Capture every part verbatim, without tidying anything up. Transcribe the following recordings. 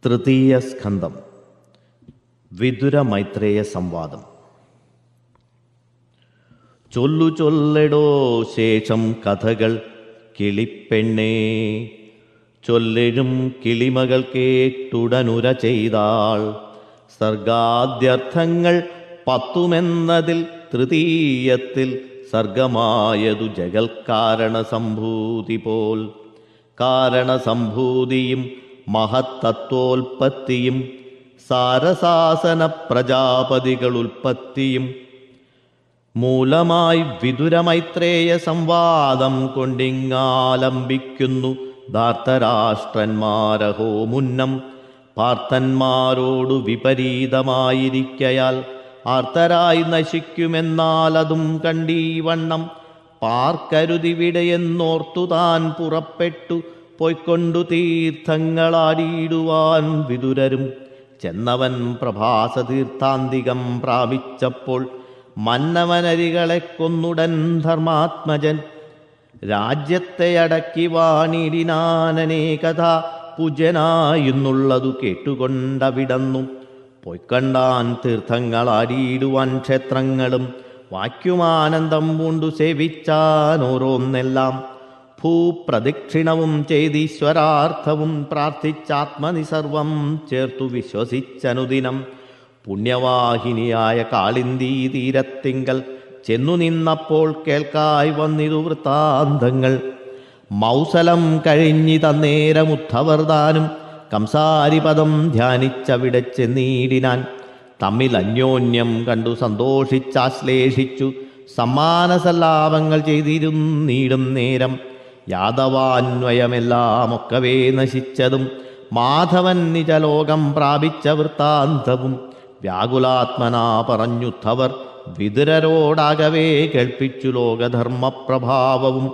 തൃതീയ സ്കന്ധം. വിദുര മൈത്രേയ സംവാദം. ചൊല്ലു ചൊല്ലെടോ ശേഷം കഥകൾ കിളിപ്പെണ്ണേ, ചൊല്ലെഴും കിളിമകൾ കേട്ടുടനുര ചെയ്താൾ. സർഗാദ്യർത്ഥങ്ങൾ പത്തുമെന്നതിൽ തൃതീയത്തിൽ സർഗമായതു ജഗൽക്കാരണസംഭൂതി പോൽ. കാരണസംഭൂതിയും മഹത്തത്വോൽപ്പത്തിയും സാരസാസന പ്രജാപതികളുൽപ്പത്തിയും മൂലമായി വിദുരമൈത്രേയ സംവാദം കൊണ്ടിങ്ങാലംബിക്കുന്നു ധാർത്തരാഷ്ട്രന്മാരഹോ മുന്നം. പാർത്ഥന്മാരോടു വിപരീതമായിരിക്കയാൽ ആർത്തരായി നശിക്കുമെന്നാൽ അതും കണ്ടീവണ്ണം പാർക്കരുതിവിടെയെന്നോർത്തു താൻ പുറപ്പെട്ടു പൊയ്ക്കൊണ്ടു തീർത്ഥങ്ങളാടിയിടുവാൻ വിദുരരും. ചെന്നവൻ പ്രഭാസ തീർത്ഥാന്തികം പ്രാപിച്ചപ്പോൾ മന്നവനരികളെ കൊന്നുടൻ ധർമാത്മജൻ. രാജ്യത്തെ അടക്കി വാണിടിനാനനേകഥ പൂജ്യനായെന്നുള്ളതു കേട്ടുകൊണ്ടവിടന്നു പൊയ്ക്കണ്ടാൻ തീർത്ഥങ്ങളാടിയിടുവാൻ ക്ഷേത്രങ്ങളും. വാക്യുമാനന്ദം പൂണ്ടു സേവിച്ചാൻ ഓരോന്നെല്ലാം. ഭൂപ്രദക്ഷിണവും ചെയ്തീശ്വരാർത്ഥവും പ്രാർത്ഥിച്ചാത്മനിസർവം ചേർത്തു വിശ്വസിച്ചനുദിനം. പുണ്യവാഹിനിയായ കാളിന്ദീ തീരത്തിങ്കൽ ചെന്നു നിന്നപ്പോൾ കേൾക്കായി വന്നിതു വൃത്താന്തങ്ങൾ. മൗസലം കഴിഞ്ഞിതന്നേരമുദ്ധവർദാനും കംസാരിപദം ധ്യാനിച്ചവിടെ ചെന്നീടിനാൻ. തമ്മിൽ അന്യോന്യം കണ്ടു സന്തോഷിച്ചാശ്ലേഷിച്ചു സമ്മാനസല്ലാപങ്ങൾ ചെയ്തിരുന്നീടും നേരം. യാദവാന്വയമെല്ലാമൊക്കവേ നശിച്ചതും മാധവൻ നിജലോകം പ്രാപിച്ച വൃത്താന്തവും വ്യാകുലാത്മനാ പറഞ്ഞുദ്ധവർ വിതുരരോടാകവേ കേൾപ്പിച്ചു ലോകധർമ്മപ്രഭാവവും.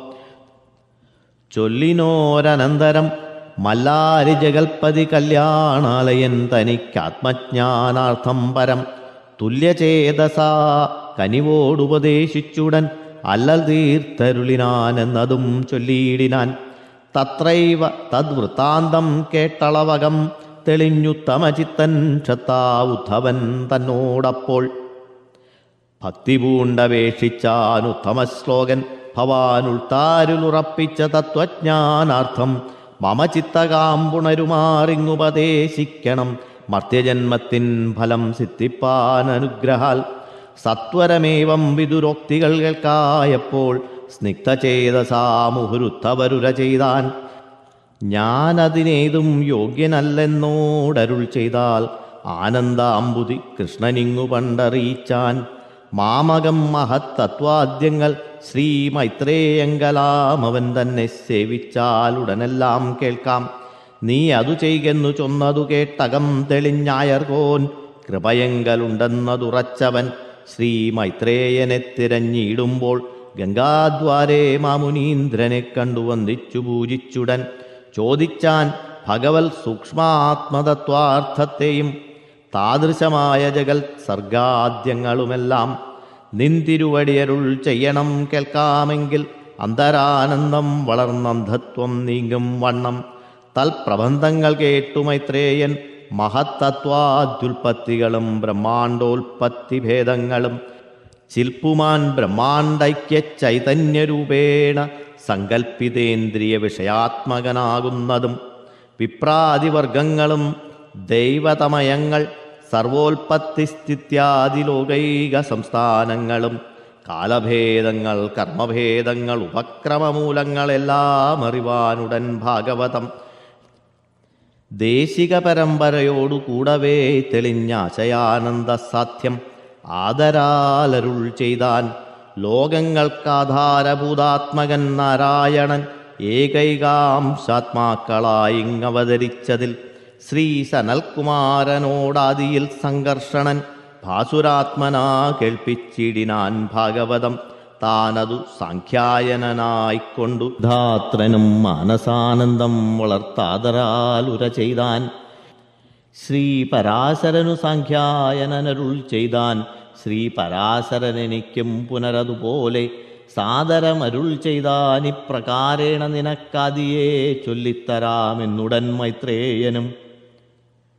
ചൊല്ലിനോരനന്തരം മല്ലാരി ജഗൽപതി കല്യാണാലയൻ തനിക്കാത്മജ്ഞാനാർത്ഥം പരം തുല്യചേതസാ കനിവോടുപദേശിച്ചുടൻ അല്ലൽ തീർത്തരുളിനാനെന്നതും ചൊല്ലിയിടിനാൻ. തത്രൈവ തദ്വൃത്താന്തം കേട്ടളവകം തെളിഞ്ഞുത്തമചിത്തൻ ക്ഷത്താ ഉദ്ധവൻ തന്നോടപ്പോൾ. ഭക്തി പൂണ്ടപേക്ഷിച്ചാനുത്തമശ്ലോകൻ ഭവാനുൾത്താരുളുറപ്പിച്ച തത്വജ്ഞാനാർത്ഥം മമ ചിത്തകാമ്പുണരുമാറിങ്ങുപദേശിക്കണം. മർത്യജന്മത്തിൻ ഫലം സിദ്ധിപ്പാൻ അനുഗ്രഹാൽ സത്വരമേവം വിദുരോക്തികൾ കേൾക്കായപ്പോൾ സ്നിഗ്ധചേതസാമുഹുരുത്തവരുര ചെയ്താൻ. ഞാനതിനേതും യോഗ്യനല്ലെന്നോടരുൾ ചെയ്താൽ ആനന്ദാംബുതി കൃഷ്ണനിങ്ങു പണ്ടറിയിച്ചാൻ. മാമകം മഹത്തത്വാദ്യങ്ങൾ ശ്രീ മൈത്രേയങ്കലാം അവൻ തന്നെ സേവിച്ചാൽ ഉടനെല്ലാം കേൾക്കാം. നീ അതു ചെയ്യെന്നു ചൊന്നതു കേട്ടകം തെളിഞ്ഞായർകോൻ കൃപയങ്കലുണ്ടെന്നതുറച്ചവൻ. ശ്രീ മൈത്രേയനെ തിരഞ്ഞിടുമ്പോൾ ഗംഗാദ്വാരേ മാമുനീന്ദ്രനെ കണ്ടു വന്ദിച്ചു പൂജിച്ചുടൻ ചോദിച്ചാൻ ഭഗവത് സൂക്ഷ്മാത്മതത്വാർത്ഥത്തെയും താദൃശമായ ജഗൽ സർഗാദ്യങ്ങളുമെല്ലാം. നിന്തിരുവടിയരുൾ ചെയ്യണം കേൾക്കാമെങ്കിൽ അന്തരാനന്ദം വളർന്നന്ധത്വം നീങ്ങും വണ്ണം. തൽപ്രബന്ധങ്ങൾ കേട്ടു മൈത്രേയൻ മഹത്തത്വാദ്യുൽപ്പത്തികളും ബ്രഹ്മാണ്ടോൽപ്പത്തിഭേദങ്ങളും ശില്പുമാൻ ബ്രഹ്മാണ്ടൈക്യ ചൈതന്യരൂപേണ സങ്കൽപ്പിതേന്ദ്രിയ വിഷയാത്മകനാകുന്നതും വിപ്രാതിവർഗങ്ങളും ദൈവതമയങ്ങൾ സർവോൽപ്പത്തിസ്ഥിത്യാദി ലോകൈക സംസ്ഥാനങ്ങളും കാലഭേദങ്ങൾ കർമ്മഭേദങ്ങൾ ഉപക്രമമൂലങ്ങളെല്ലാം അറിവാനുടൻ ഭാഗവതം. ദേശിക പരമ്പരയോടു കൂടവേ തെളിഞ്ഞാശയാനന്ദ സാധ്യം ആദരാലരുൾ ചെയ്താൻ. ലോകങ്ങൾക്കാധാരഭൂതാത്മകൻ നാരായണൻ ഏകൈകാംശാത്മാക്കളായിങ്ങവതരിച്ചതിൽ ശ്രീ സനൽകുമാരനോടാദിയിൽ സംഘർഷണൻ ഭാസുരാത്മനാ കേൾപ്പിച്ചിടിനാൻ ഭാഗവതം. താനതു സാഖ്യായനായിക്കൊണ്ടു ധാത്രനും മാനസാനന്ദം വളർത്താദരാലുര ചെയ്താൻ. ശ്രീ പരാശരനു സാഖ്യായനരുൾ ചെയ്താൻ. ശ്രീ പരാശരനെനിക്കും പുനരതുപോലെ സാദരമരുൾ ചെയ്താനിപ്രകാരേണ നിനക്കാദിയെ ചൊല്ലിത്തരാമെന്നുടൻ മൈത്രേയനും.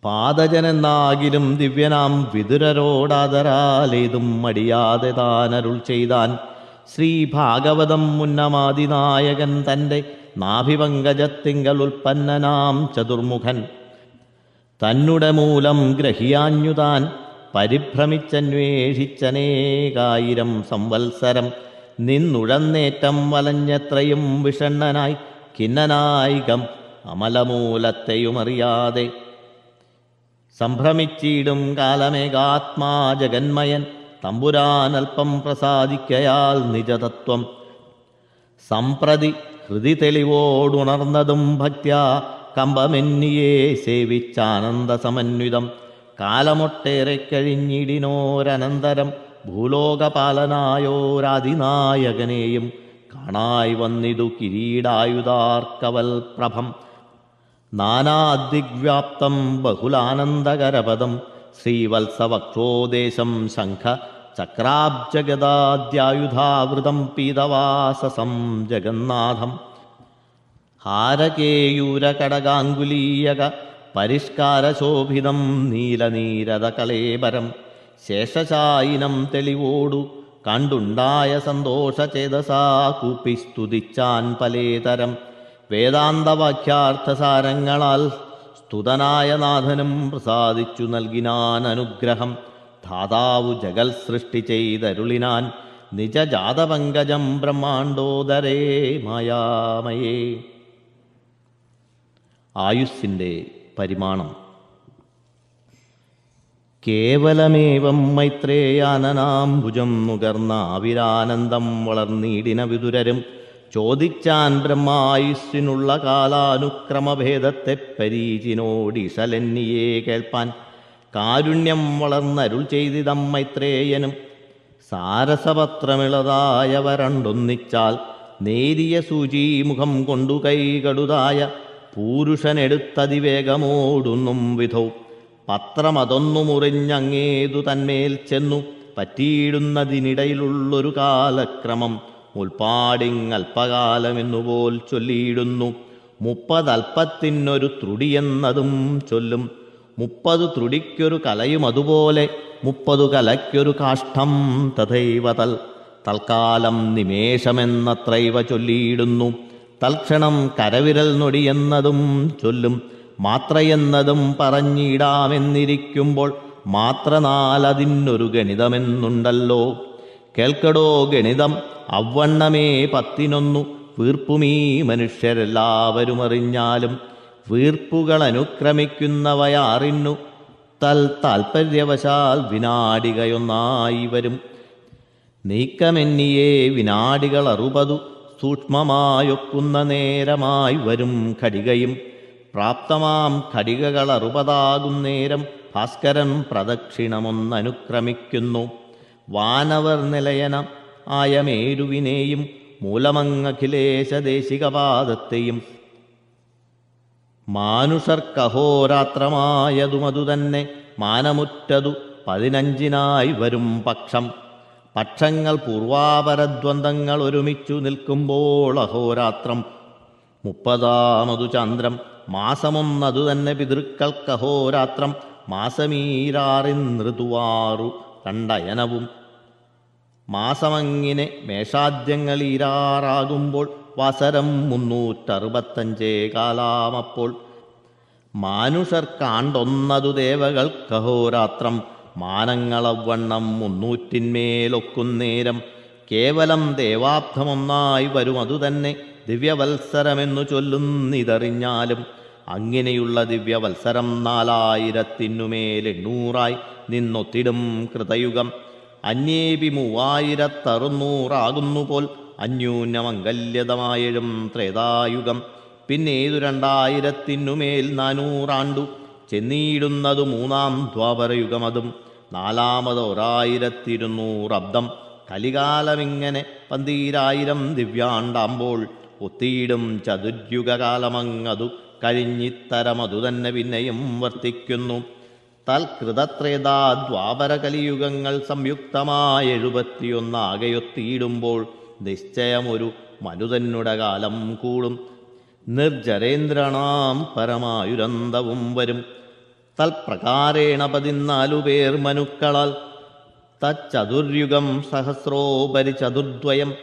പാദജനെന്നാകിലും ദിവ്യനാം വിതുരരോടാദരാലേതും മടിയാതെ താനരുൾ ചെയ്താൻ. ശ്രീ ഭാഗവതം മുന്നമാതിനായകൻ തൻ്റെ നാഭിപങ്കജത്തിങ്കൽ ഉൽപ്പന്നനാം ചതുർമുഖൻ തന്നുടെ മൂലം ഗ്രഹിയാഞ്ഞുതാൻ പരിഭ്രമിച്ചന്വേഷിച്ചനേകായിരം സംവത്സരം നിന്നുഴന്നേറ്റം വലഞ്ഞെത്രയും വിഷണ്ണനായി ഖിന്നനായികം അമലമൂലത്തെയുമറിയാതെ സംഭ്രമിച്ചിടും കാലമേകാത്മാ ജഗന്മയൻ തമ്പുരാനൽപ്പം പ്രസാദിക്കയാൽ നിജതത്വം സംപ്രതി ഹൃദി തെളിവോടുണർന്നതും ഭക്ത്യാ കമ്പമെന്നിയെ സേവിച്ചാനന്ദസമന്വിതം കാലമൊട്ടേറെ കഴിഞ്ഞിടിനോരനന്തരം ഭൂലോകപാലനായോരാദിനായകനെയും കാണായി വന്നിതു കിരീടായുധാർക്കവൽ പ്രഭം നാനാദിഗ്വ്യാപ്തം ബഹുലാനന്ദകരപദം ശ്രീവത്സവക്ഷോദേശം ശംഖ ചക്രാബ്ജഗദാദ്യായുധാവൃതം പീതവാസസം ജഗന്നാഥം ഹാരകേയൂരകടകാങ്കുലീയക പരിഷ്കാരശോഭിതം നീലനീരദകളേബരം ശേഷശായിനം തെളിവോടു കണ്ടുണ്ടായ സന്തോഷചേതസാ കൂപ്പി സ്തുതിച്ചാൻ പലേതരം വേദാന്തവാക്യാർത്ഥസാരങ്ങളാൽ സ്തുതനായ നാഥനും പ്രസാദിച്ചു നൽകിനാൻ അനുഗ്രഹം ധാതാവു ജഗൽ സൃഷ്ടി ചെയ്തരുളിനാൻ നിജജാതപങ്കജം ബ്രഹ്മാണ്ടോദരേ മായാമയേ. ആയുസ്സിൻ്റെ പരിമാണം. കേവലമേവം മൈത്രേയാനനാംബുജം നുകർന്ന ആവിരാനന്ദം വളർന്നീടിന വിതുരരും ചോദിച്ചാൻ ബ്രഹ്മായുസ്സിനുള്ള കാലാനുക്രമഭേദത്തെ പരീചിനോടിഷലെന്നിയെ കേൾപ്പാൻ കാരുണ്യം വളർന്നരുൾ ചെയ്തിതം മൈത്രേയനും സാരസപത്രമിളതായവരണ്ടൊന്നിച്ചാൽ നേരിയ സൂചീമുഖം കൊണ്ടു കൈകടുതായ പൂരുഷനെടുത്തതിവേഗമോടുന്നും വിധൗ പത്രമതൊന്നു മുറിഞ്ഞങ്ങേതു തന്മേൽ ചെന്നു പറ്റിയിടുന്നതിനിടയിലുള്ളൊരു കാലക്രമം മുൽപ്പാടിങ്ങൽപ്പകാലമെന്നുപോൽ ചൊല്ലിയിടുന്നു. മുപ്പതൽപ്പത്തിനൊരു ത്രുടിയെന്നതും ചൊല്ലും. മുപ്പതു ത്രുടിക്കൊരു കലയും അതുപോലെ മുപ്പതു കലയ്ക്കൊരു കാഷ്ഠം തഥൈവ തൽ തൽക്കാലം നിമേഷമെന്നത്രൈവ ചൊല്ലിയിടുന്നു. തൽക്ഷണം കരവിരൽ നൊടിയെന്നതും ചൊല്ലും. മാത്രയെന്നതും പറഞ്ഞിടാമെന്നിരിക്കുമ്പോൾ മാത്രനാലതിനൊരു ഗണിതമെന്നുണ്ടല്ലോ. കേൾക്കടോ ഗണിതം അവണ്ണമേ പത്തിനൊന്നു വീർപ്പുമീ മനുഷ്യരെല്ലാവരും അറിഞ്ഞാലും വീർപ്പുകൾ അനുക്രമിക്കുന്നവയാറിന്നു തൽ താൽപര്യവശാൽ വിനാടികയൊന്നായി വരും. നീക്കമെന്നിയേ വിനാടികൾ അറുപതു സൂക്ഷ്മമായൊക്കുന്ന നേരമായി വരും ഘടികയും പ്രാപ്തമാം ഘടികകൾ അറുപതാകും നേരം ഭാസ്കരൻ പ്രദക്ഷിണമൊന്നനുക്രമിക്കുന്നു. വാനവർ നിലയനം ആയ മേരുവിനെയും മൂലമങ്ങഖിലേശദേശികപാദത്തെയും മാനുഷർക്കഹോരാത്രമായതുമതു തന്നെ മാനമുറ്റതു പതിനഞ്ചിനായി വരും പക്ഷം. പക്ഷങ്ങൾ പൂർവാപരദ്വന്ദ്ങ്ങൾ ഒരുമിച്ചു നിൽക്കുമ്പോൾ അഹോരാത്രം മുപ്പതാമതു ചന്ദ്രം. മാസമൊന്നതു തന്നെ പിതൃക്കൾക്കഹോരാത്രം മാസമീരാറിനൃതുവാറു രണ്ടയനവും. മാസമങ്ങിനെ മേഷാദ്യങ്ങളീരാറാകുമ്പോൾ വസരം മുന്നൂറ്ററുപത്തഞ്ചേ കാലാമപ്പോൾ. മാനുഷർക്കാണ്ടൊന്നതു ദേവകൾക്കഹോരാത്രം മാനങ്ങളവണ്ണം മുന്നൂറ്റിന്മേലൊക്കുന്നേരം. കേവലം ദേവാബ്ധമൊന്നായി വരും അതുതന്നെ ദിവ്യവത്സരമെന്നു ചൊല്ലുന്നിതറിഞ്ഞാലും അങ്ങനെയുള്ള ദിവ്യവത്സരം നാലായിരത്തിനുമേൽ എണ്ണൂറായി നിന്നൊത്തിടും കൃതയുഗം. അന്യേപി മൂവായിരത്തറുന്നൂറാകുന്നുപോൽ അന്യൂന്യമംഗല്യതമായഴും ത്രേതായുഗം. പിന്നേതു രണ്ടായിരത്തിനുമേൽ നാനൂറാണ്ടു ചെന്നീടുന്നതു മൂന്നാം ദ്വാപരയുഗമതും നാലാമത് ഒരായിരത്തിരുന്നൂറബ്ദം. കലികാലമിങ്ങനെ പന്തീരായിരം ദിവ്യാണ്ടാമ്പോൾ ഒത്തിയിടും ചതുര്യുഗകാലമങ്ങതു കഴിഞ്ഞിത്തരമതു തന്നെ പിന്നെയും വർത്തിക്കുന്നു. തൽകൃതത്രേതാ ദ്വാപര കലിയുഗങ്ങൾ സംയുക്തമായ എഴുപത്തിയൊന്നാകെയൊത്തിയിടുമ്പോൾ നിശ്ചയമൊരു മനുതന്നുടെ കാലം കൂടും. നിർജരേന്ദ്രണാം പരമായുരന്തവും വരും. തൽപ്രകാരേണ പതിനാലു പേർ മനുക്കളാൽ തച്ചതുര്യുഗം സഹസ്രോപരി ചതുർദ്വയം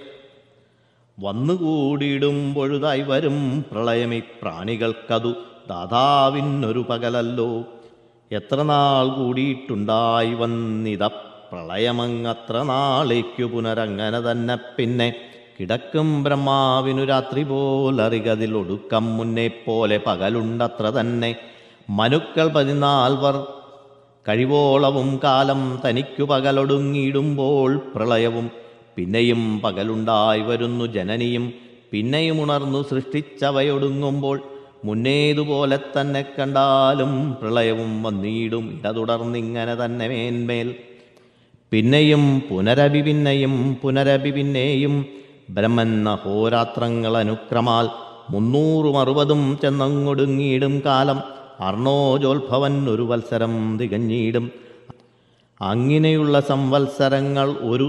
വന്നുകൂടിയിടുമ്പൊഴുതായി വരും പ്രളയമി പ്രാണികൾക്കതു ദാതാവിനൊരു പകലല്ലോ. എത്ര നാൾ കൂടിയിട്ടുണ്ടായി വന്നിത പ്രളയമങ്ങത്ര നാളേക്കു പുനരങ്ങനെ തന്നെ പിന്നെ കിടക്കും ബ്രഹ്മാവിനു രാത്രി പോലറികതിലൊടുക്കം മുന്നേ പോലെ പകലുണ്ടത്ര തന്നെ. മനുക്കൾ പതിനാൽവർ കഴിവോളവും കാലം തനിക്കു പകലൊടുങ്ങിയിടുമ്പോൾ പ്രളയവും പിന്നെയും പകലുണ്ടായി വരുന്നു ജനനിയും പിന്നെയും ഉണർന്നു സൃഷ്ടിച്ചവയൊടുങ്ങുമ്പോൾ മുന്നേതുപോലെ തന്നെ കണ്ടാലും പ്രളയവും വന്നിടും ഇട തുടർന്നിങ്ങനെ തന്നെ മേന്മേൽ. പിന്നെയും പുനരഭി പിന്നെയും പുനരഭി പിന്നെയും ബ്രഹ്മൻ അഹോരാത്രങ്ങൾ അനുക്രമാൽ മുന്നൂറും അറുപതും ചെന്നങ്ങൊടുങ്ങിയിടും കാലം അർണോജോത്ഭവൻ ഒരു വത്സരം തികഞ്ഞിടും. അങ്ങനെയുള്ള സംവത്സരങ്ങൾ ഒരു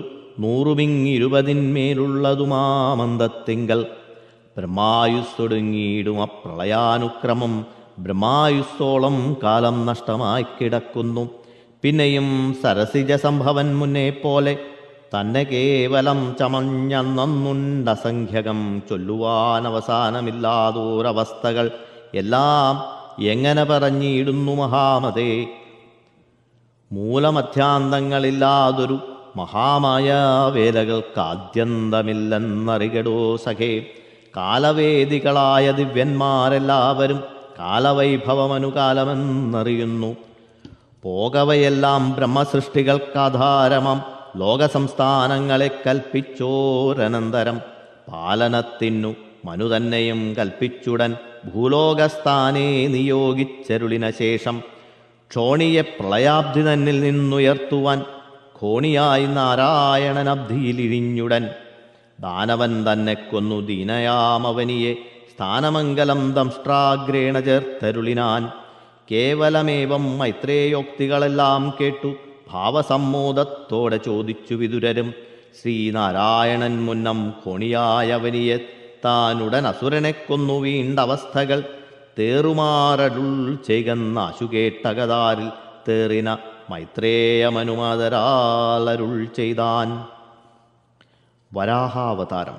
നൂറുമിങ്ങിരുപതിന്മേലുള്ളതുമാമന്തത്തിങ്കൽ ബ്രഹ്മായുസ്സൊടുങ്ങിയിടും അപ്രളയാനുക്രമം ബ്രഹ്മായുസ്സോളം കാലം നഷ്ടമായി കിടക്കുന്നു. പിന്നെയും സരസിജ സംഭവൻ മുന്നേ പോലെ തന്നെ കേവലം ചമഞ്ഞന്നുണ്ടസംഖ്യകം ചൊല്ലുവാനവസാനമില്ലാതോരവസ്ഥകൾ എല്ലാം എങ്ങനെ പറഞ്ഞിടുന്നു മഹാമതേ. മൂലമധ്യാന്തങ്ങളില്ലാതൊരു മഹാമായ വേലകൾക്കാദ്യന്തമില്ലെന്നറികടോ സഖേ. കാലവേദികളായ ദിവ്യന്മാരെല്ലാവരും കാലവൈഭവമനുകാലമെന്നറിയുന്നു. പോകവയെല്ലാം ബ്രഹ്മസൃഷ്ടികൾക്കാധാരമം ലോകസംസ്ഥാനങ്ങളെ കൽപ്പിച്ചോരനന്തരം പാലനത്തിനു മനു തന്നെയും കൽപ്പിച്ചുടൻ ഭൂലോകസ്ഥാനെ നിയോഗിച്ചരുളിന ശേഷം ക്ഷോണിയെ പ്രളയാബ്ധി തന്നിൽ നിന്നുയർത്തുവാൻ ഖോണിയായി നാരായണനബ്ധിയിലിരിഞ്ഞുടൻ ദാനവൻ തന്നെ കൊന്നു ദീനയാമവനിയെ സ്ഥാനമംഗലം ദംഷ്ട്രാഗ്രേണ ചേർത്തരുളിനാൻ. കേവലമേവം മൈത്രേയോക്തികളെല്ലാം കേട്ടു ഭാവസമ്മോദത്തോടെ ചോദിച്ചു വിതുരരും. ശ്രീനാരായണൻ മുന്നം ഖോണിയായവനിയെ താനുടൻ അസുരനെ കൊന്നു വീണ്ടവസ്ഥകൾ തേറുമാറരുൾ ചെയ്കന്നാശു കേട്ടകതാരിൽ തേറിന മൈത്രേയമനുമാതരാലരുൾ ചെയ്താൻ. വരാഹാവതാരം.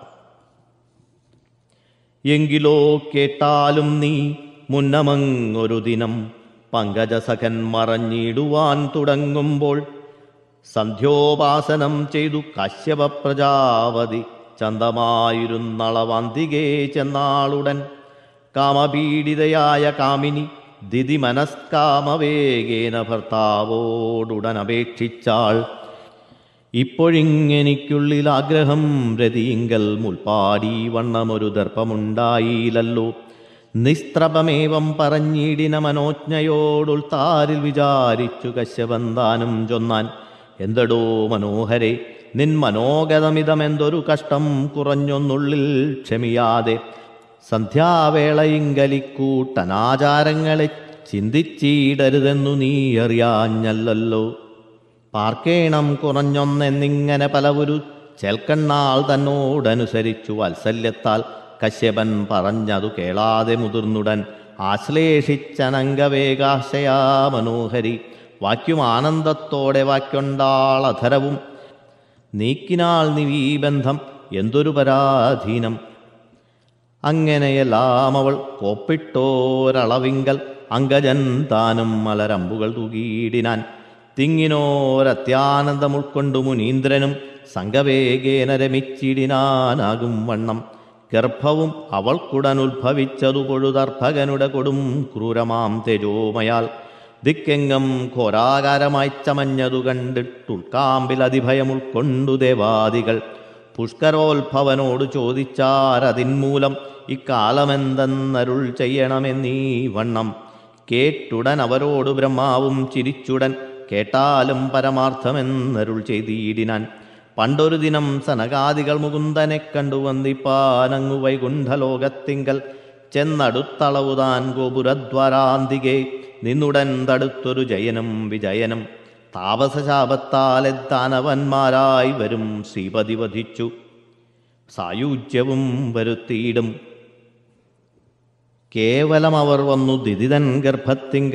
എങ്കിലോ കേട്ടാലും നീ മുന്നമങ്ങൊരു ദിനം പങ്കജസഖൻ മറഞ്ഞിടുവാൻ തുടങ്ങുമ്പോൾ സന്ധ്യോപാസനം ചെയ്തു കാശ്യപ പ്രജാപതി ചന്തമായിരുന്നളവാന്തികേ ചെന്നാളുടൻ കാമപീഡിതയായ കാമിനി ദിതി മനസ്കാമവേഗേന ഭർത്താവോടുടൻ അപേക്ഷിച്ചാൾ. ഇപ്പോഴിങ്ങെനിക്കുള്ളിൽ ആഗ്രഹം രതിയിങ്കൽ മുൽപ്പാടി വണ്ണമൊരു ദർപ്പമുണ്ടായില്ലല്ലോ. നിസ്ത്രപമേവം പറഞ്ഞിടിന മനോജ്ഞയോടുൾത്താരിൽ വിചാരിച്ചു കശ്യപൻ താനും ചൊന്നാൻ. എന്തടോ മനോഹരെ, നിൻ മനോഗതമിതമെന്തൊരു കഷ്ടം കുറഞ്ഞൊന്നുള്ളിൽ ക്ഷമിയാതെ സന്ധ്യാവേളയിങ്കലിക്കൂട്ടനാചാരങ്ങളെ ചിന്തിച്ചിടരുതെന്നു നീ അറിയാഞ്ഞല്ലോ. പാർക്കേണം കുറഞ്ഞൊന്നെന്നിങ്ങനെ പലവരു ചേൽക്കണ്ണാൾ തന്നോടനുസരിച്ചു വാത്സല്യത്താൽ കശ്യപൻ പറഞ്ഞതു കേളാതെ മുതിർന്നുടൻ ആശ്ലേഷിച്ചനംഗവേഗാശയാ മനോഹരി വാക്യം ആനന്ദത്തോടെ വാക്യൊണ്ടാളധരവും നീക്കിനാൾ നിവീബന്ധം എന്തൊരു പരാധീനം. അങ്ങനെയെല്ലാം അവൾ കോപ്പിട്ടോരളവിങ്കൽ അങ്കജൻ താനും മലരമ്പുകൾ തൂകിയിടിനാൻ. തിങ്ങിനോരത്യാനന്ദം ഉൾക്കൊണ്ടു മുനീന്ദ്രനും സംഘവേഗേന രമിച്ചിടിനാനാകും വണ്ണം ഗർഭവും അവൾക്കുടനുദ്ഭവിച്ചതു പൊഴുതർഭകനുടെ കൊടും ക്രൂരമാം തേജോമയാൽ ദിക്കെങ്ങം ഘോരാകാരമായി ചമഞ്ഞതു കണ്ടിട്ടുൾക്കാമ്പിൽ അതിഭയം ഉൾക്കൊണ്ടു ദേവാദികൾ പുഷ്കരോത്ഭവനോട് ചോദിച്ചാരതിന്മൂലം ഇക്കാലമെന്തെന്നരുൾ ചെയ്യണമെന്നീ വണ്ണം. കേട്ടുടൻ അവരോട് ബ്രഹ്മാവും ചിരിച്ചുടൻ കേട്ടാലും പരമാർത്ഥമെന്നരുൾ ചെയ്തിടിനാൻ. പണ്ടൊരു ദിനം സനകാദികൾ മുകുന്ദനെ കണ്ടു വന്ദിപ്പാനങ്ങു വൈകുണ്ഠലോകത്തിങ്കൽ ചെന്നടുത്തളവുതാൻ ഗോപുരദ്വാരാന്തികെ നിന്നുടൻ തടുത്തൊരു ജയനും വിജയനും താപസശാപത്താലെ ദാനവന്മാരായി വരും ശ്രീപതി വധിച്ചു സായുജ്യവും വരുത്തിയിടും. കേവലം അവർ വന്നു ദിതിതൻ ഗർഭത്തിങ്കൽ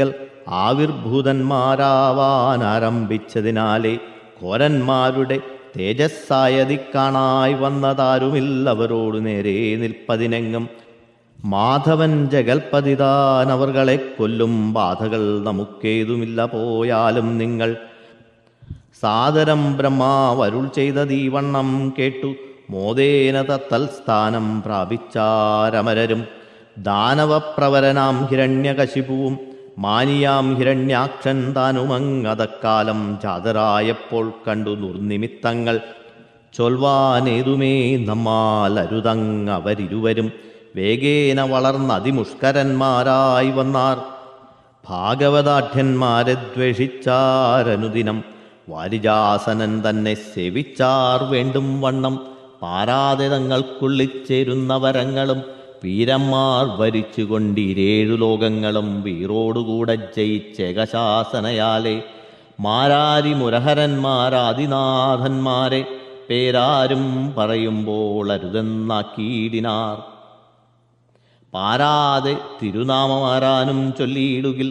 ആവിർഭൂതന്മാരാവാൻ ആരംഭിച്ചതിനാലേ ഘോരന്മാരുടെ തേജസ്സായതി കാണായി വന്നതാരുമില്ലവരോടു നേരെ നിൽപ്പതിനെങ്ങും. മാധവൻ ജഗൽപതിതാൻ അവർകളെ കൊല്ലും ബാധകൾ നമുക്കേതുമില്ല പോയാലും നിങ്ങൾ. സാദരം ബ്രഹ്മാവരുൾ ചെയ്തതീവണ്ണം കേട്ടു മോദേന തൽസ്ഥാനം പ്രാപിച്ചാരമരരും. ദാനവപ്രവരനാം ഹിരണ്യകശിപുവും മാനിയാം ഹിരണ്യാക്ഷൻ താനുമങ്ങതക്കാലം ജാതരായപ്പോൾ കണ്ടു ദുർനിമിത്തങ്ങൾ. ചൊൽവാനേതുമേ നമ്മാൽ അരുതങ്ങവരിരുവരും വേഗേന വളർന്ന അതിമുഷ്കരന്മാരായി വന്നാർ. ഭാഗവതാഠ്യന്മാരെ ദ്വേഷിച്ചാരനുദിനം വാരിജാസനൻ തന്നെ സേവിച്ചാർ വേണ്ടും വണ്ണം. പാരാതെ തങ്ങൾക്കുള്ളിച്ചേരുന്ന വരങ്ങളും വീരന്മാർ ഭരിച്ചുകൊണ്ടിരേഴു ലോകങ്ങളും വീറോടുകൂടെ ജയിച്ചേകശാസനയാലേ. മാരാരി മുരഹരന്മാരാദിനാഥന്മാരെ പേരാരും പറയുമ്പോൾ അരുതെന്നാക്കിയിടിനാർ. പാരാതെ തിരുനാമമാരാനും ചൊല്ലിയിടുകിൽ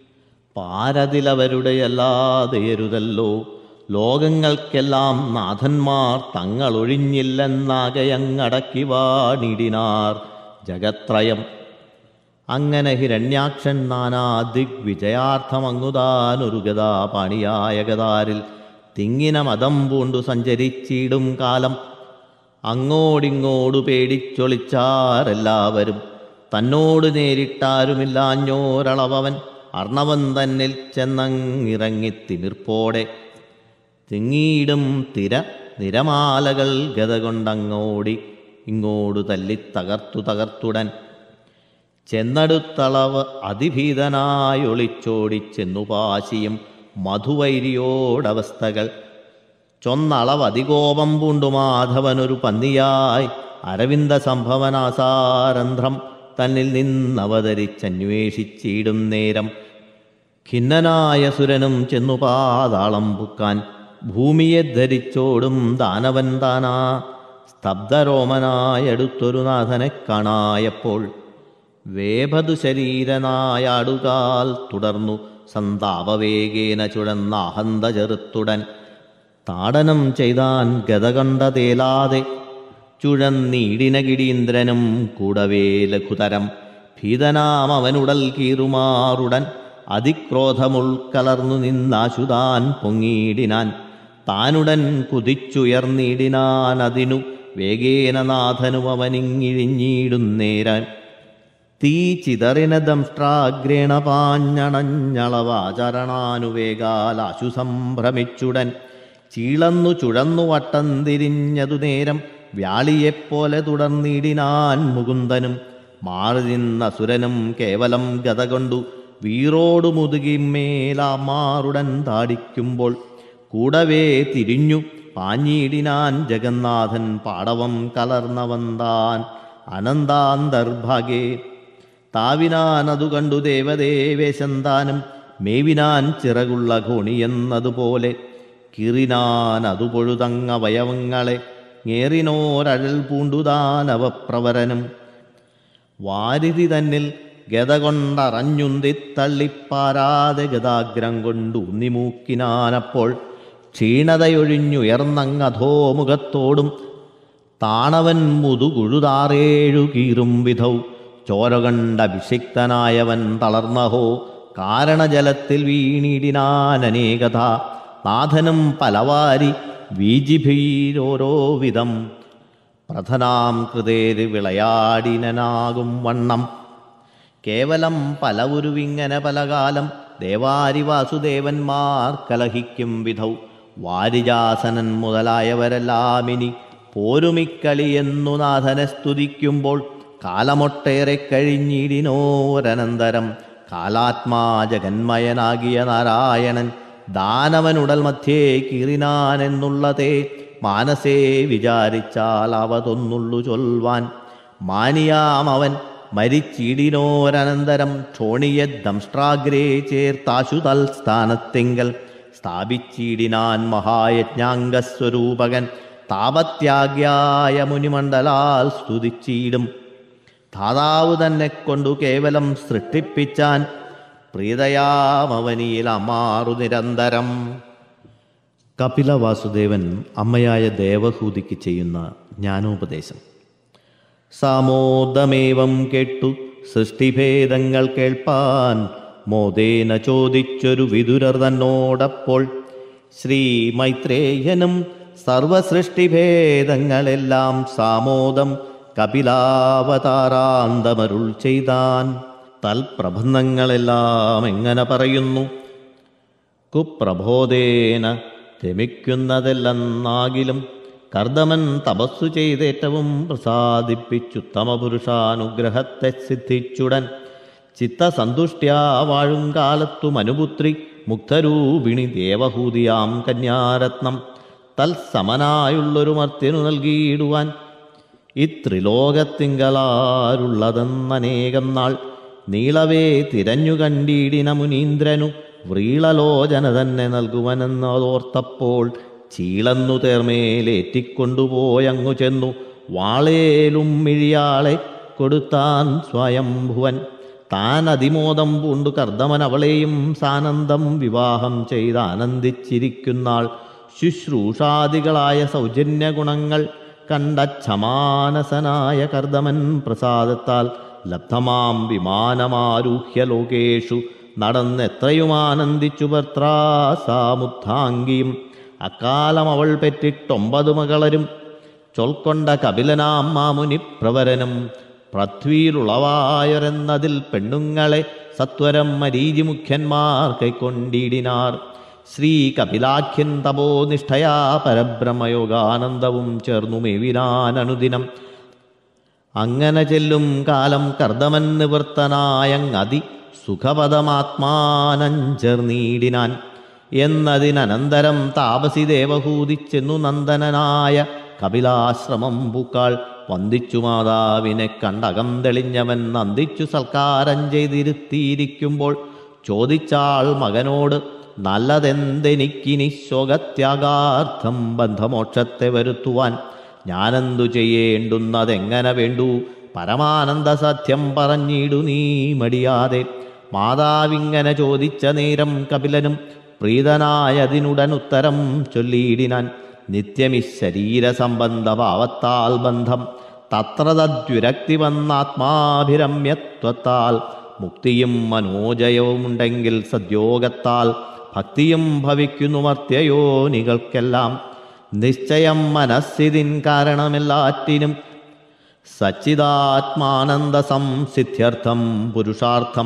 പാരതിലവരുടെയല്ലാതെയരുതല്ലോ. ലോകങ്ങൾക്കെല്ലാം നാഥന്മാർ തങ്ങളൊഴിഞ്ഞില്ലെന്നാകയങ്ങടക്കി വാണിടിനാർ ജഗത്രയം. അങ്ങനെ ഹിരണ്യാക്ഷൻ നാനാ ദിഗ്വിജയാർത്ഥമങ്ങുതാനൊരു ഗതാ പാണിയായ ഗതാരിൽ തിങ്ങിന മതം പൂണ്ടു സഞ്ചരിച്ചിടും കാലം. അങ്ങോടിങ്ങോടു പേടിച്ചൊളിച്ചാരെല്ലാവരും തന്നോട് നേരിട്ടാരുമില്ലാഞ്ഞോരളവൻ അർണവൻ തന്നിൽ ചെന്നങ്ങിറങ്ങിത്തിമിർപ്പോടെ. തിങ്ങിയിടും തിര നിരമാലകൾ ഗത കൊണ്ടങ്ങോടി ഇങ്ങോടു തല്ലി തകർത്തു തകർത്തുടൻ. ചെന്നടുത്തളവ് അതിഭീതനായൊളിച്ചോടിച്ചെന്നു പാശിയും മധുവൈരിയോടവസ്ഥകൾ. ചൊന്നളവതികോപം പൂണ്ടു മാധവനൊരു പന്നിയായി അരവിന്ദ സംഭവനാസാരന്ധ്രം തന്നിൽ നിന്നവതരിച്ചന്വേഷിച്ചിടും നേരം. ഖിന്നനായ സുരനും ചെന്നു പാതാളം പുക്കാൻ ഭൂമിയെ ധരിച്ചോടും ദാനവൻ താനാ. സ്തബ്ധരോമനായടുത്തൊരു നാഥനെ കാണായപ്പോൾ വേഭതു ശരീരനായാടുകാൽ തുടർന്നു സന്താപവേഗേന ചുഴന്നാഹന്ത ചെറുത്തുടൻ. താടനം ചെയ്താൻ ഗതകണ്ഠതേലാതെ ചുഴന്നീടിന ഗിരീന്ദ്രനും കൂടവേ ലഘുതരം. ഭീതനാം അവനുടൽ കീറുമാറുടൻ അതിക്രോധമുൾക്കലർന്നു നിന്നാശുതാൻ പൊങ്ങിയിടിനാൻ. താനുടൻ കുതിച്ചുയർന്നിടിനാൻ അതിനു വേഗേന നാഥനും അവനിങ്ങിഴിഞ്ഞിടുന്നേരാൻ. തീ ചിതറിന ദംഷ്ട്രാഗ്രേണ പാഞ്ഞണഞ്ഞളവാചരണാനുവേഗാലാശു സംഭ്രമിച്ചുടൻ. ചീളന്നു ചുഴന്നു വട്ടം തിരിഞ്ഞതു നേരം വ്യാളിയെപ്പോലെ തുടർന്നിടിനാൻ മുകുന്ദനും. മാറി നിന്ന സുരനും കേവലം ഗതകൊണ്ടു വീറോടു മുതുകിന്മേലാമാറുടൻ താടിക്കുമ്പോൾ കൂടവേ തിരിഞ്ഞു പാഞ്ഞിടിനാൻ ജഗന്നാഥൻ പാടവം കലർന്നവന്താൻ അനന്താന്തർഭാഗേ. താവിനാനതു കണ്ടു ദേവദേവേശന്താനും മേവിനാൻ ചിറകുള്ള ഘോണിയെന്നതുപോലെ കിറിനാൻ അതു പൊഴുതങ്ങവയവങ്ങളെ ഞേറിനോരഴൽ പൂണ്ടുതാനവപ്രവരനും. വാരിധി തന്നിൽ ഗത കൊണ്ടറഞ്ഞുന്തിത്തള്ളിപ്പാരാതെ ഗതാഗ്രം കൊണ്ടു ഉന്നിമൂക്കിനാനപ്പോൾ ക്ഷീണതയൊഴിഞ്ഞുയർന്നങ്ങധോമുഖത്തോടും താണവൻ മുതുകുഴുതാറേഴു കീറും വിധൗ. ചോരകണ്ടഭിഷിക്തനായവൻ തളർന്നഹോ കാരണജലത്തിൽ വീണിടിനാനേകഥ. നാഥനും പലവാരി വീജിഭീരോരോ വിധം പ്രധനാം കൃതേര് വിളയാടിനാകും വണ്ണം. കേവലം പലവുരുവിങ്ങനെ പലകാലം ദേവാരി വാസുദേവന്മാർ കലഹിക്കും വിധൗ. വാരിജാസനൻ മുതലായവരെല്ലാമിനി പോരുമിക്കളിയെന്നു നാഥനെ സ്തുതിക്കുമ്പോൾ കാലമൊട്ടേറെ കഴിഞ്ഞിടിനോരനന്തരം കാലാത്മാ ജഗന്മയനാകിയ നാരായണൻ ദാനവനുടൽ മധ്യേ കീറിനാനെന്നുള്ളതേ മാനസേ വിചാരിച്ചാൽ അവതൊന്നുള്ളു ചൊൽവാൻ. മാനിയാമവൻ മരിച്ചിടിനോരനന്തരം ക്ഷോണിയെ ദംഷ്ട്രാഗ്രേ ചേർത്താശു തൽസ്ഥാനത്തിങ്കൽ സ്ഥാപിച്ചിടിനാൻ മഹായജ്ഞാംഗസ്വരൂപകൻ. താപത്യാഗ്യായ മുനിമണ്ഡലാൽ സ്തുതിച്ചിടും. ധാതാവ് തന്നെ കൊണ്ടു കേവലം സൃഷ്ടിപ്പിച്ചാൻ പ്രീതയാമവനിയിൽ അമാറു നിരന്തരം. കപില വാസുദേവൻ അമ്മയായ ദേവഹൂതിക്ക് ചെയ്യുന്ന ജ്ഞാനോപദേശം. സാമോദമേവം കേട്ടു സൃഷ്ടിഭേദങ്ങൾ കേൾപ്പാൻ മോദേന ചോദിച്ചൊരു വിതുരർ തന്നോടപ്പോൾ ശ്രീ മൈത്രേയനും സർവസൃഷ്ടിഭേദങ്ങളെല്ലാം സാമോദം കപിലാവതാരാന്തമരുൾ ചെയ്താൻ. തൽപ്രബന്ധങ്ങളെല്ലാം എങ്ങനെ പറയുന്നു? കുപ്രബോധേന രമിക്കുന്നതെല്ലെന്നാകിലും കർദമൻ തപസ്സു ചെയ്തേറ്റവും പ്രസാദിപ്പിച്ചുത്തമ പുരുഷാനുഗ്രഹത്തെ സിദ്ധിച്ചുടൻ ചിത്തസന്തുഷ്ട്യാ വാഴും കാലത്തു മനുപുത്രി മുക്തരൂപിണി ദേവഹൂതിയാം കന്യാരത്നം തൽസമനായുള്ളൊരു മർത്യനു നൽകിയിടുവാൻ ഇത്രിലോകത്തിങ്കലാരുള്ളതെന്നനേകം നാൾ നീളവേ തിരഞ്ഞു കണ്ടീടിന മുനീന്ദ്രനു വ്രീളലോചന തന്നെ നൽകുവനെന്നതോർത്തപ്പോൾ ചീളന്നു തേർമേലേറ്റിക്കൊണ്ടുപോയങ്ങു ചെന്നു വാളേലും മിഴിയാളെ കൊടുത്താൻ സ്വയംഭുവൻ. താൻ അതിമോദം പൂണ്ടു കർദമൻ അവളെയും സാനന്ദം വിവാഹം ചെയ്ത് ആനന്ദിച്ചിരിക്കുന്നാൾ ശുശ്രൂഷാദികളായ സൗജന്യ ഗുണങ്ങൾ കണ്ട ക്ഷമാനസനായ കർദമൻ പ്രസാദത്താൽ ലബ്ധമാം വിമാനമാരൂഹ്യ ലോകേഷു നടന്നെത്രയും ആനന്ദിച്ചു ഭർത്രാസാമുദ്ധാംഗിയും. അക്കാലം അവൾ പെറ്റിട്ടൊമ്പത് മകളരും ചൊൽക്കൊണ്ട കപിലനാം മാമുനി പ്രവരനും പൃഥ്വിയിലുളവായൊരെന്നതിൽ പെണ്ണുങ്ങളെ സത്വരം മരീചി മുഖ്യന്മാർ കൈക്കൊണ്ടിടിനാർ. ശ്രീ കപിലാഖ്യൻ തപോനിഷ്ഠയാ പരബ്രഹ്മയോഗാനന്ദവും ചേർന്നു മേവിനാനനുദിനം. അങ്ങനെ ചെല്ലും കാലം കർദമൻ നിവൃത്തനായങ്ങതി സുഖപദമാത്മാനം ചേർന്നീടിനാൻ. എന്നതിനനന്തരം താപസി ദേവഹൂതിച്ചെന്നു നന്ദനനായ കപിലാശ്രമം പൂക്കാൾ വന്ദിച്ചു മാതാവിനെ കണ്ടകം തെളിഞ്ഞവൻ നന്ദിച്ചു സൽക്കാരം ചെയ്തിരുത്തിയിരിക്കുമ്പോൾ ചോദിച്ചാൾ മകനോട് നല്ലതെന്തെനിക്കിനി ശോകത്യാഗാർത്ഥം ബന്ധമോക്ഷത്തെ വരുത്തുവാൻ ഞാനെന്തു ചെയ്യേണ്ടുന്നതെങ്ങനെ വേണ്ടു പരമാനന്ദ സത്യം പറഞ്ഞിടു നീ മടിയാതെ. മാതാവിങ്ങനെ ചോദിച്ച നേരം കപിലനും പ്രീതനായതിനുടൻ ഉത്തരം ചൊല്ലിയിടിനാൻ. നിത്യമി ശരീരസംബന്ധ ഭാവത്താൽ ബന്ധം തത്ര തദ്വിരക്തി വന്നാത്മാഭിരമ്യത്വത്താൽ മുക്തിയും മനോജയവുമുണ്ടെങ്കിൽ സദ്യോഗത്താൽ ഭക്തിയും ഭവിക്കുന്നു മർത്യയോനികൾക്കെല്ലാം. നിശ്ചയം മനസ്സിതിൻ കാരണമെല്ലാറ്റിനും സച്ചിദാത്മാനന്ദ സംസിദ്ധ്യർത്ഥം പുരുഷാർത്ഥം.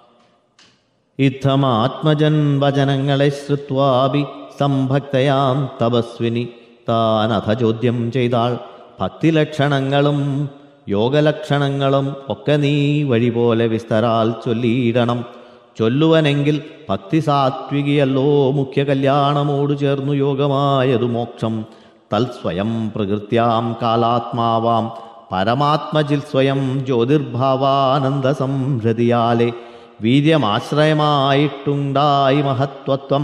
ഇത്തമാത്മജൻ വചനങ്ങളെ ശ്രുത്വാപി സംഭക്തയാം തപസ്വിനി താനഥ ചോദ്യം ചെയ്താൾ. ഭക്തിലക്ഷണങ്ങളും യോഗലക്ഷണങ്ങളും ഒക്കെ നീ വഴി പോലെ വിസ്തരാൽ ചൊല്ലിയിടണം. ചൊല്ലുവനെങ്കിൽ ഭക്തി സാത്വികിയല്ലോ മുഖ്യ കല്യാണമോടു ചേർന്നു യോഗമായതു മോക്ഷം. തൽസ്വയം പ്രകൃത്യാം കാലാത്മാവാം പരമാത്മജിൽ സ്വയം ജ്യോതിർഭാവാനന്ദ സംഹൃതിയാലെ വീര്യമാശ്രയമായിട്ടുണ്ടായി മഹത്വത്വം.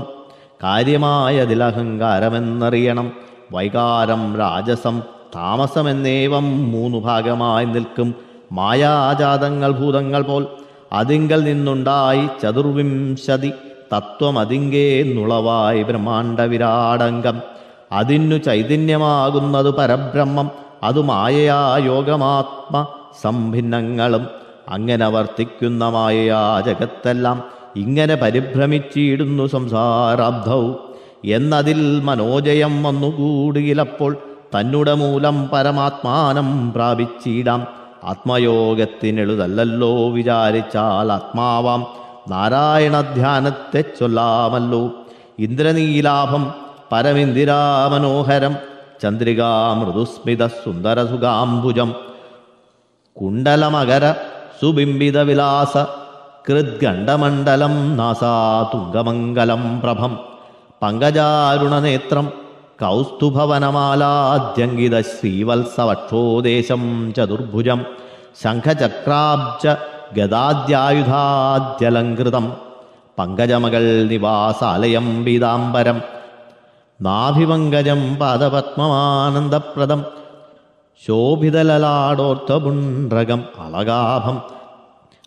കാര്യമായതിലഹങ്കാരമെന്നറിയണം. വൈകാരം രാജസം താമസമെന്നേവം മൂന്നു ഭാഗമായി നിൽക്കും മായാജാതങ്ങൾ ഭൂതങ്ങൾ പോൽ. അതിങ്കൽ നിന്നുണ്ടായി ചതുർവിംശതി തത്വമതിങ്കേ നുളവായി ബ്രഹ്മാണ്ഡ വിരാടംഗം. അതിനു ചൈതന്യമാകുന്നത് പരബ്രഹ്മം. അതു മായയാ യോഗമാത്മ സംഭിന്നങ്ങളും. അങ്ങനെ വർത്തിക്കുന്ന മായയാ ജഗത്തെല്ലാം ഇങ്ങനെ പരിഭ്രമിച്ചിടുന്നു സംസാരാബ്ധവും. എന്നതിൽ മനോജയം വന്നുകൂടിയിലപ്പോൾ തന്നുടെ മൂലം പരമാത്മാനം പ്രാപിച്ചിടാം. ആത്മയോഗത്തിനെളുതല്ലോ വിചാരിച്ചാൽ ആത്മാവാം നാരായണധ്യാനത്തെ ചൊല്ലാമല്ലോ. ഇന്ദ്രനീലാഭം പരമിന്ദിരാമനോഹരം ചന്ദ്രികാ മൃദുസ്മിത സുന്ദരസുഖാംബുജം കുണ്ടലമകര സുബിംബിത വിലാസ കൃദ്ഗണ്ഡമണ്ഡലം നാസാതുംഗമംഗലം പ്രഭം പങ്കജാരുണനേത്രം കൗസ്തുഭവനമാലാദ്യങ്കിത ശ്രീവത്സവക്ഷോദേശം ചതുർഭുജം ശംഖചക്രാബ്ജ ഗദാദ്യായുധാദ്യലങ്കൃതം പങ്കജമകൾ നിവാസാലയം പീതാംബരം നാഭിപങ്കജം പാദപത്മമാനന്ദപ്രദം ശോഭിതലലാടോർത്തപുണ്ഡ്രകം അളകാഭം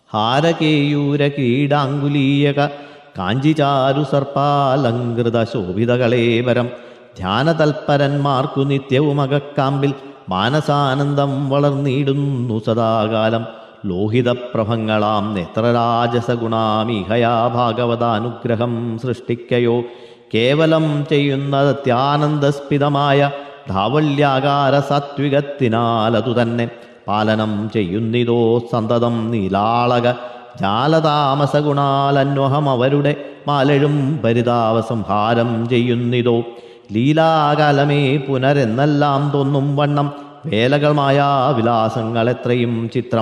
ഹാരകേയൂര കീടാങ്കുലീയക കാഞ്ചിചാരു സർപ്പാലങ്കൃത ശോഭിതകളേവരം ധ്യാനതൽപരന്മാർക്കു നിത്യവുമകക്കാമ്പിൽ മാനസാനന്ദം വളർന്നിടുന്നു സദാകാലം. ലോഹിതപ്രഭങ്ങളാം നേത്രരാജസഗുണാമിഹയാ ഭാഗവതാനുഗ്രഹം സൃഷ്ടിക്കയോ കേവലം ചെയ്യുന്നത്യാനന്ദസ്പിതമായ ധാവല്യാകാര സാത്വികത്തിനാലതു തന്നെ പാലനം ചെയ്യുന്നിതോ സന്തതം നീലാളക ജാലതാമസഗുണാലന്വഹം അവരുടെ മാലഴും പരിതാപസംഹാരം ചെയ്യുന്നിതോ ലീലാകാലമേ പുനരെന്നെല്ലാം തോന്നും വണ്ണം വേലകൾ മായാവിലാസങ്ങൾ എത്രയും ചിത്രം.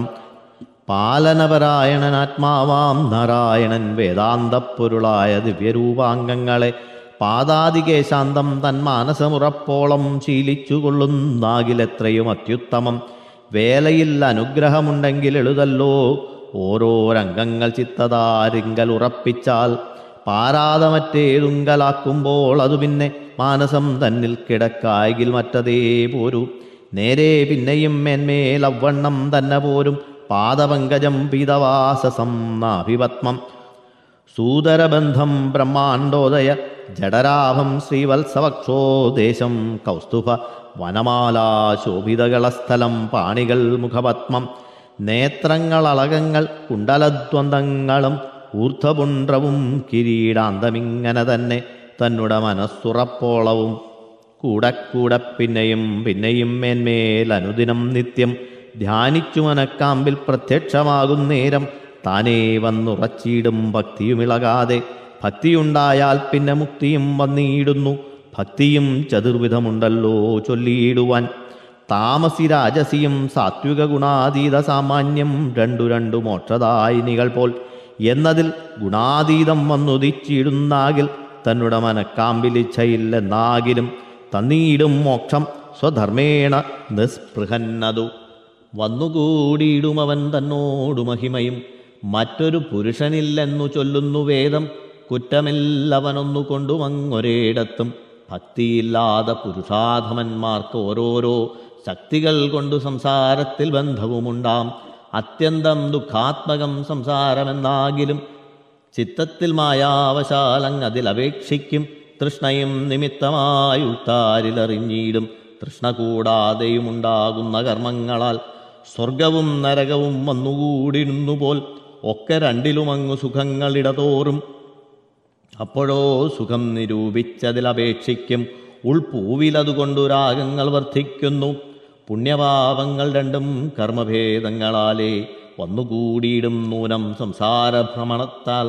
പാലനപരായണനാത്മാവാം നാരായണൻ വേദാന്തപ്പൊരുളായ ദിവ്യരൂപാംഗങ്ങളെ പാദാദികേശാന്തം തന്മാനസമുറപ്പോളം ശീലിച്ചുകൊള്ളുന്നാകിലെത്രയും അത്യുത്തമം. വേലയിൽ അനുഗ്രഹമുണ്ടെങ്കിൽ എഴുതല്ലോ ഓരോ രംഗങ്ങൾ ചിത്തതാരിങ്കൽ ഉറപ്പിച്ചാൽ പാരാതെ മറ്റേതുങ്കലാക്കുമ്പോൾ അതു പിന്നെ മാനസം തന്നിൽ കിടക്കായെങ്കിൽ മറ്റതേ പോരൂ. നേരെ പിന്നെയും മേന്മേൽ അവണ്ണം തന്നെ പോരും പാദപങ്കജം പീതവാസസം നാഭിപത്മം. സൂതരബന്ധം ബ്രഹ്മാണ്ടോദയ ജഡരാഭം ശ്രീവത്സവക്ഷോദേശം കൗസ്തുഭ വനമാലാ ശോഭിതകളസ്ഥലം പാണികൾ മുഖപത്മം. നേത്രങ്ങളളകങ്ങൾ കുണ്ടലദ്വന്ദ്ങ്ങളും ഊർധ്വപുണ്ഡ്രവും കിരീടാന്തമിങ്ങനെ തന്നെ തന്നുടെ മനസ്സുറപ്പോളവും കൂടെ കൂടെ പിന്നെയും പിന്നെയും മേന്മേൽ അനുദിനം നിത്യം ധ്യാനിച്ചു മനക്കാമ്പിൽ പ്രത്യക്ഷമാകും നേരം താനേ വന്നുറച്ചിടും ഭക്തിയുമിളകാതെ. ഭക്തിയുണ്ടായാൽ പിന്നെ മുക്തിയും വന്നിടുന്നു. ഭക്തിയും ചതുർവിധമുണ്ടല്ലോ ചൊല്ലിയിടുവാൻ. താമസി രാജസിയും സാത്വിക ഗുണാതീത സാമാന്യം രണ്ടു രണ്ടു മോക്ഷദായിനികൾ പോൽ എന്നതിൽ ഗുണാതീതം വന്നുദിച്ചിടുന്നാകിൽ തന്നുടെ മനക്കാമ്പിലിച്ഛയില്ലെന്നാകിലും തന്നീടും മോക്ഷം സ്വധർമ്മേണ നിസ്പൃഹന്നതു. വന്നുകൂടിയിടുമവൻ തന്നോടു മഹിമയും മറ്റൊരു പുരുഷനില്ലെന്നു ചൊല്ലുന്നു വേദം. കുറ്റമില്ലവനൊന്നു കൊണ്ടുമങ്ങൊരേടത്തും ഭക്തിയില്ലാതെ പുരുഷാധമന്മാർക്ക് ഓരോരോ ശക്തികൾ കൊണ്ടു സംസാരത്തിൽ ബന്ധവുമുണ്ടാം. അത്യന്തം ദുഃഖാത്മകം സംസാരമെന്നാകിലും ചിത്തത്തിൽ മായാവശാലങ്ങതിലപേക്ഷിക്കും. തൃഷ്ണയും നിമിത്തമായുൾത്താരിലറിഞ്ഞിടും. തൃഷ്ണ കൂടാതെയുമുണ്ടാകുന്ന കർമ്മങ്ങളാൽ സ്വർഗവും നരകവും വന്നുകൂടിരുന്നുപോൽ ഒക്കെ രണ്ടിലുമങ്ങു സുഖങ്ങളിടതോറും. അപ്പോഴോ സുഖം നിരൂപിച്ചതിലപേക്ഷിക്കും. ഉൾപൂവിലതുകൊണ്ടു രാഗങ്ങൾ വർദ്ധിക്കുന്നു. പുണ്യപാപങ്ങൾ രണ്ടും കർമ്മഭേദങ്ങളാലേ വന്നുകൂടിയിടും നൂനം സംസാരഭ്രമണത്താൽ.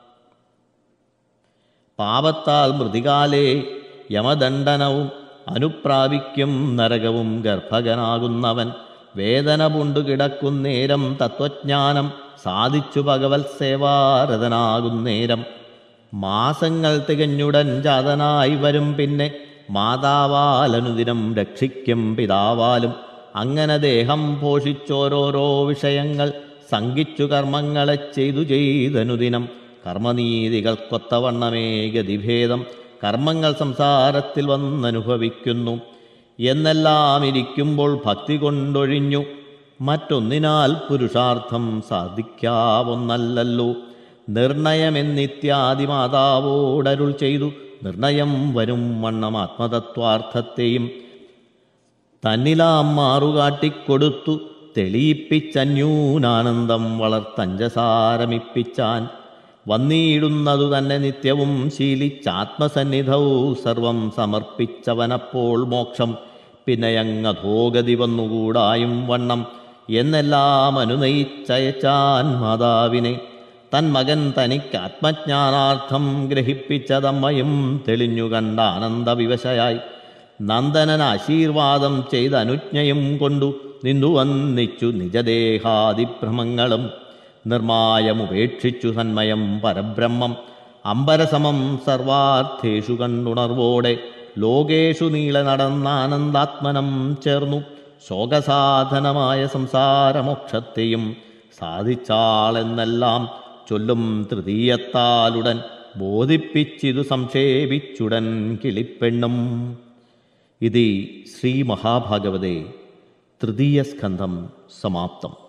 പാപത്താൽ മൃതികാലേ യമദണ്ഡനവും അനുപ്രാപിക്കും നരകവും ഗർഭകനാകുന്നവൻ. വേദന പൂണ്ടുകിടക്കുന്നേരം തത്വജ്ഞാനം സാധിച്ചു ഭഗവത് സേവാരതനാകുന്നേരം. മാസങ്ങൾ തികഞ്ഞുടൻ ജാതനായി വരും പിന്നെ മാതാവാലനുദിനം രക്ഷിക്കും പിതാവാലും. അങ്ങനെ ദേഹം പോഷിച്ചോരോരോ വിഷയങ്ങൾ സംഘിച്ചു കർമ്മങ്ങളെ ചെയ്തു ചെയ്തനുദിനം. കർമ്മനീതികൾക്കൊത്തവണ്ണമേ ഗതിഭേദം കർമ്മങ്ങൾ സംസാരത്തിൽ വന്നനുഭവിക്കുന്നു. എന്നെല്ലാം ഇരിക്കുമ്പോൾ ഭക്തി കൊണ്ടൊഴിഞ്ഞു മറ്റൊന്നിനാൽ പുരുഷാർത്ഥം സാധിക്കാവൊന്നല്ലല്ലോ. നിർണയമെന്നിത്യാദി മാതാവോടരുൾ ചെയ്തു നിർണയം വരും വണ്ണം ആത്മതത്വാർത്ഥത്തെയും തന്നിലാം മാറുകാട്ടിക്കൊടുത്തു തെളിയിപ്പിച്ചന്യൂനാനന്ദം വളർത്തഞ്ചസാരമിപ്പിച്ചാൻ. വന്നിടുന്നതു തന്നെ നിത്യവും ശീലിച്ചാത്മസന്നിധവും സർവം സമർപ്പിച്ചവനപ്പോൾ മോക്ഷം പിന്നെയങ്ങധോഗതി വന്നുകൂടായും വണ്ണം എന്നെല്ലാം അനുനയിച്ചയച്ചാൻ മാതാവിനെ. തൻ മകൻ തനിക്ക് ആത്മജ്ഞാനാർത്ഥം ഗ്രഹിപ്പിച്ചതമ്മയും തെളിഞ്ഞു കണ്ട ആനന്ദവിവശയായി നന്ദനൻ ആശീർവാദം ചെയ്ത അനുജ്ഞയും കൊണ്ടു നിന്നു വന്നിച്ചു നിജദേഹാദിഭ്രമങ്ങളും. നിർമായമുപേക്ഷിച്ചു സന്മയം പരബ്രഹ്മം അംബരസമം സർവാർത്ഥേഷു കണ്ടുണർവോടെ ലോകേഷു നീളെ നടന്നാനന്ദാത്മനം ചേർന്നു. ശോകസാധനമായ സംസാരമോക്ഷത്തെയും സാധിച്ചാളെന്നെല്ലാം ചൊല്ലും തൃതീയത്താലുടൻ ബോധിപ്പിച്ചിതു സംക്ഷേപിച്ചുടൻ കിളിപ്പെണ്ണും. ഇതി ശ്രീമഹാഭാഗവതേ തൃതീയസ്കന്ധം സമാപ്തം.